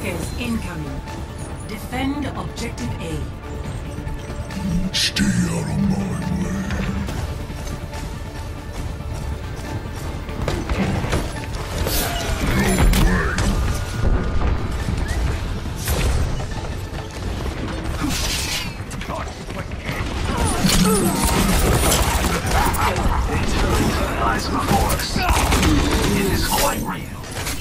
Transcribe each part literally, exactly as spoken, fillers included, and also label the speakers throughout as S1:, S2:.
S1: Trackers incoming. Defend objective A.
S2: Stay out of my way.
S3: Lies before us. It is quite real.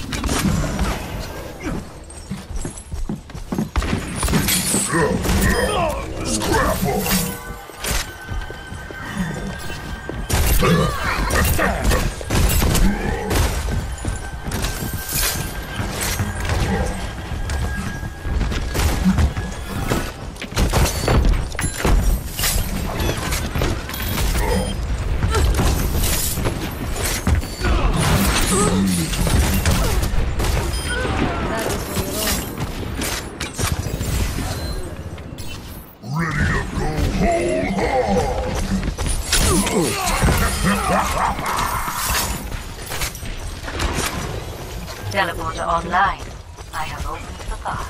S2: Scrap off.
S4: Teleporter online. I have opened the path.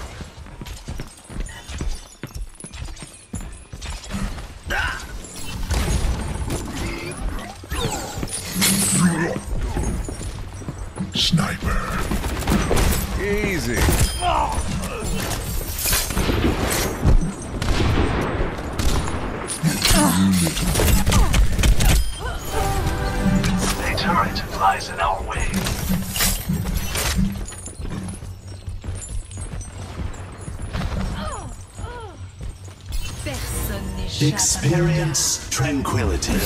S2: Sniper.
S5: Easy.
S3: A turret lies in our way.
S6: Experience tranquility.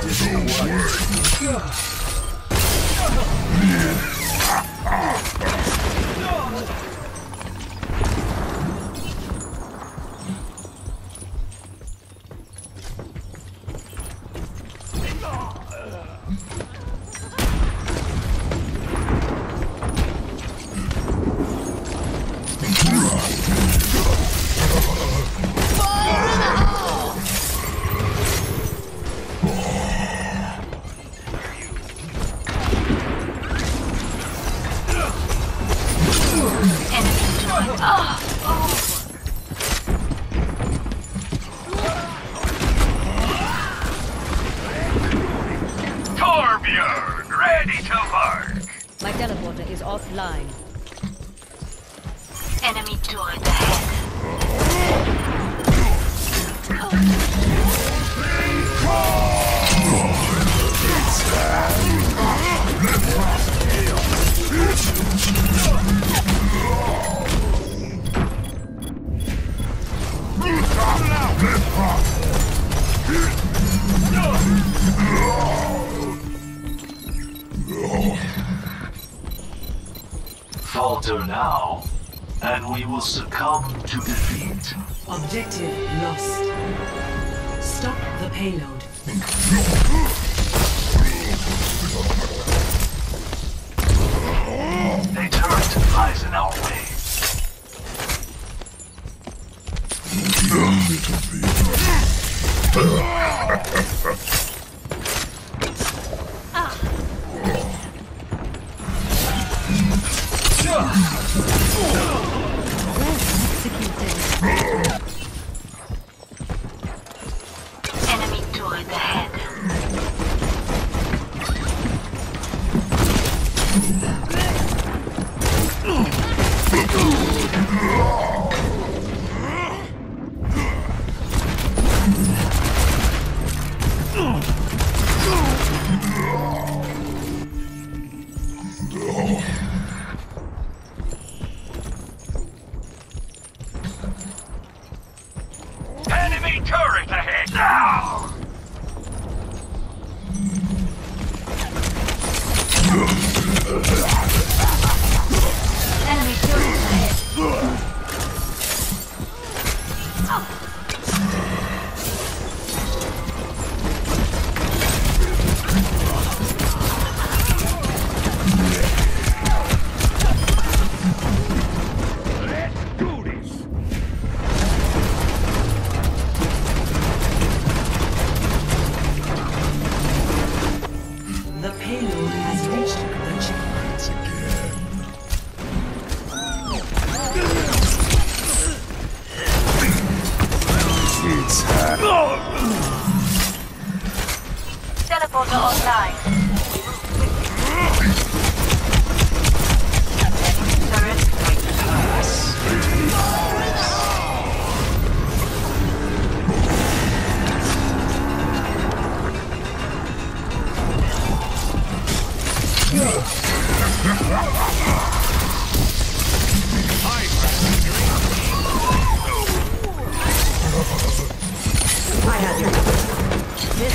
S7: My teleporter is offline.
S4: Enemy turret ahead.
S3: Falter now, and we will succumb to defeat.
S1: Objective lost. Stop the payload.
S3: A turret lies in our way.
S4: Enemy turret ahead.
S3: Enemy turret ahead now!
S4: Enemy turret ahead.
S1: The payload has reached the checkpoint.
S2: Again.
S4: teleporter online. Turret ready.
S6: Pass into the iris.
S7: I have your this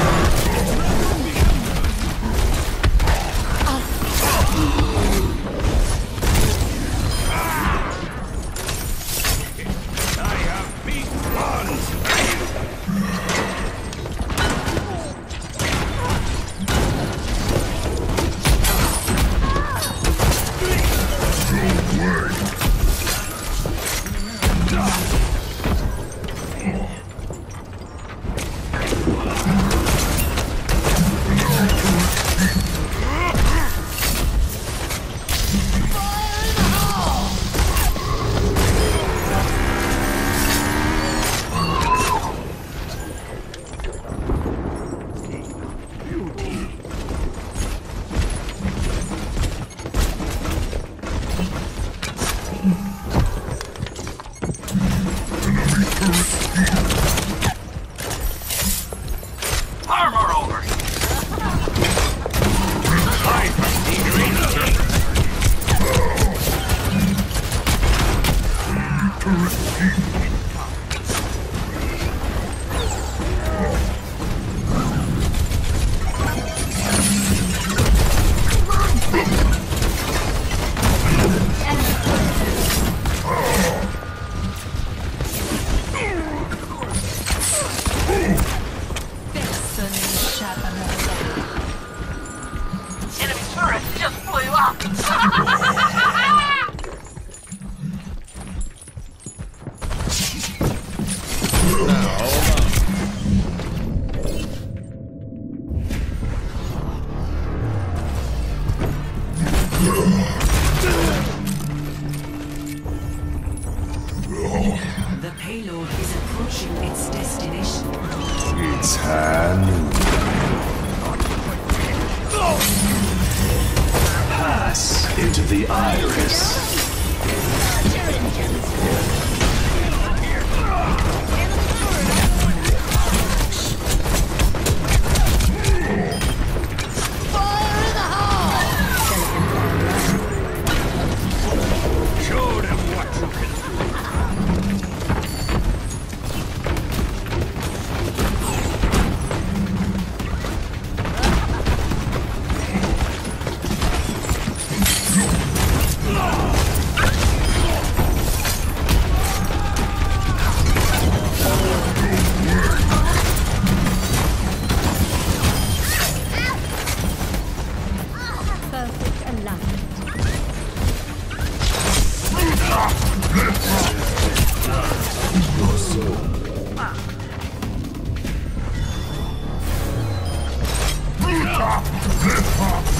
S3: Armor over! Enemy turret just blew up!
S1: The payload is approaching its destination.
S6: It's hand. Pass into the iris.
S7: perfect alignment.
S2: Your soul.